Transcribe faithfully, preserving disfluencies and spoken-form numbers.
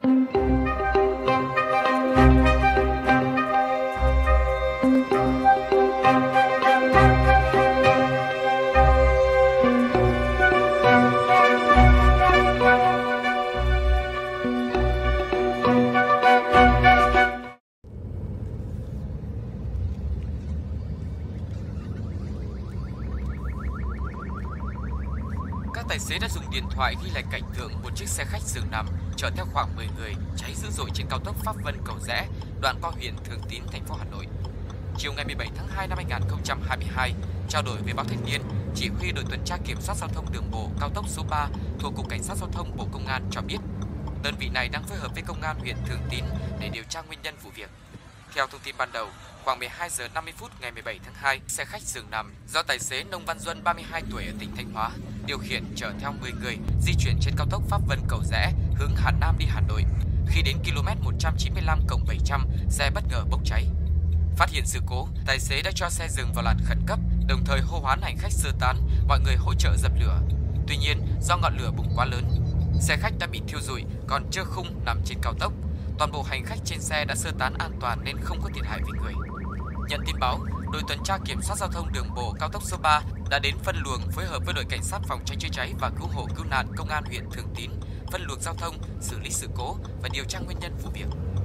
Các tài xế đã dùng điện thoại ghi lại cảnh tượng một chiếc xe khách giường nằm chở theo khoảng mười người cháy dữ dội trên cao tốc Pháp Vân - Cầu Giẽ, đoạn qua huyện Thường Tín, thành phố Hà Nội. Chiều ngày mười bảy tháng hai năm hai nghìn không trăm hai mươi hai, trao đổi với báo Thanh niên, chỉ huy đội tuần tra kiểm soát giao thông đường bộ cao tốc số ba thuộc Cục Cảnh sát Giao thông Bộ Công an cho biết, đơn vị này đang phối hợp với Công an huyện Thường Tín để điều tra nguyên nhân vụ việc. Theo thông tin ban đầu, khoảng mười hai giờ năm mươi phút ngày mười bảy tháng hai, xe khách giường nằm do tài xế Nông Văn Duân, ba mươi hai tuổi ở tỉnh Thanh Hóa, điều khiển chở theo mười người di chuyển trên cao tốc Pháp Vân - Cầu Giẽ hướng Hà Nam đi Hà Nội. Khi đến km một trăm chín mươi lăm cộng bảy trăm, xe bất ngờ bốc cháy. Phát hiện sự cố, tài xế đã cho xe dừng vào làn khẩn cấp, đồng thời hô hoán hành khách sơ tán, mọi người hỗ trợ dập lửa. Tuy nhiên, do ngọn lửa bùng quá lớn, xe khách đã bị thiêu rụi, còn trơ khung nằm trên cao tốc. Toàn bộ hành khách trên xe đã sơ tán an toàn nên không có thiệt hại về người. Nhận tin báo, đội tuần tra kiểm soát giao thông đường bộ cao tốc số ba đã đến phân luồng phối hợp với đội cảnh sát phòng cháy chữa cháy và cứu hộ cứu nạn Công an huyện Thường Tín phân luồng giao thông, xử lý sự cố và điều tra nguyên nhân vụ việc.